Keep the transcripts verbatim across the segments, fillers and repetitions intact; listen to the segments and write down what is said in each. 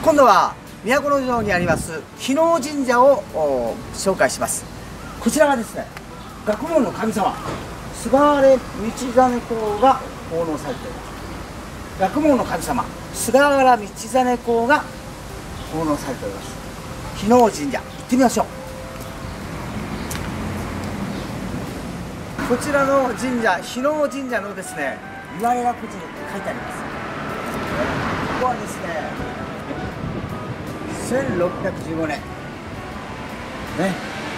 今度は都城にあります日能神社を紹介します。こちらはですね、学問の神様菅原道真公が奉納されています。学問の神様菅原道真公が奉納されております。日能神社行ってみましょう。こちらの神社、日能神社のですね、言われ楽寺に書いてあります。ここはですねせんろっぴゃくじゅうごねんね、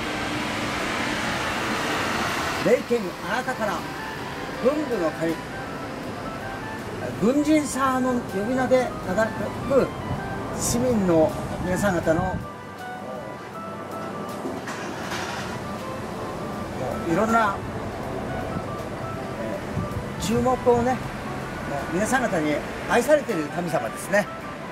霊剣あなたから文武の神軍人さの呼び名で名高く市民の皆さん方のいろんな注目をね、皆さん方に愛されている神様ですね。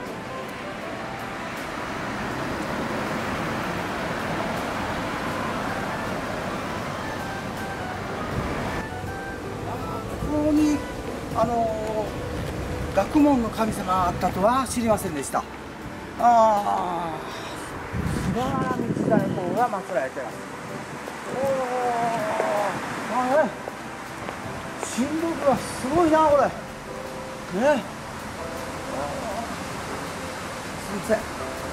ここにあの学問の神様があったとは知りませんでした。ああ、菅原道真公が祀られています。おお、あれ神木がすごいな、これね。すみません。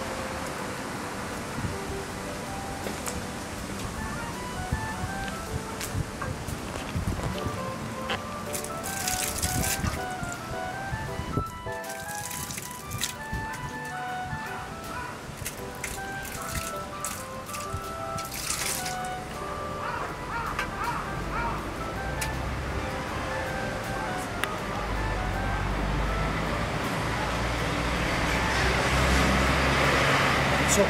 しょう。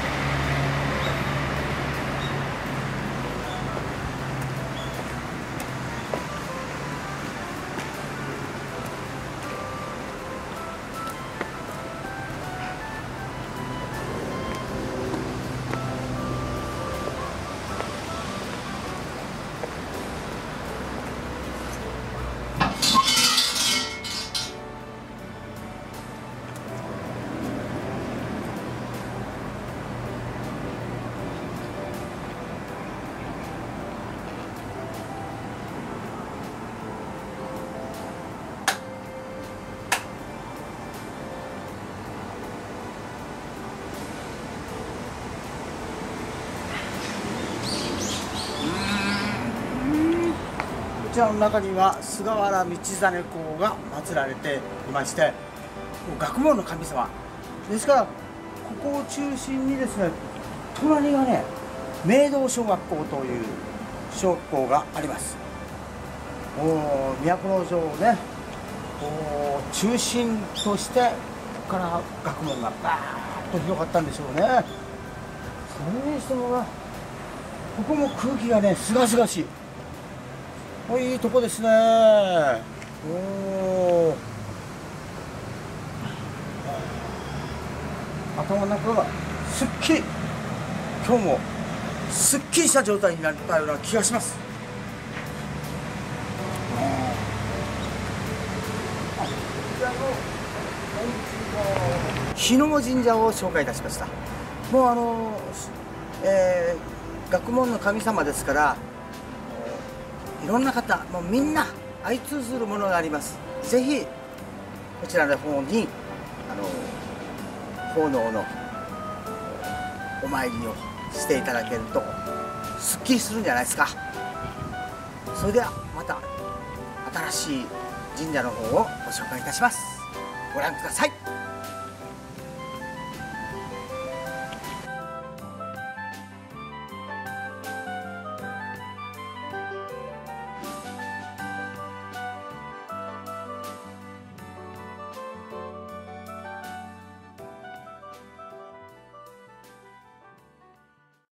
こちらの中には菅原道真公が祀られていまして、学問の神様ですから、ここを中心にですね、隣がね明道小学校という小学校があります。お都城をねこう中心として、ここから学問がバーッと広がったんでしょうね。それにしてもここも空気がねすがすがしい。いいとこですね。おお、頭の中がすっきり、今日もすっきりした状態になったような気がします。日能神社を紹介いたしました。もうあの、えー、学問の神様ですから、いろんな方、もうみんな相通ずるものがあります。ぜひこちらの方にあの奉納のお参りをしていただけるとすっきりするんじゃないですか。それではまた新しい神社の方をご紹介いたします。ご覧ください。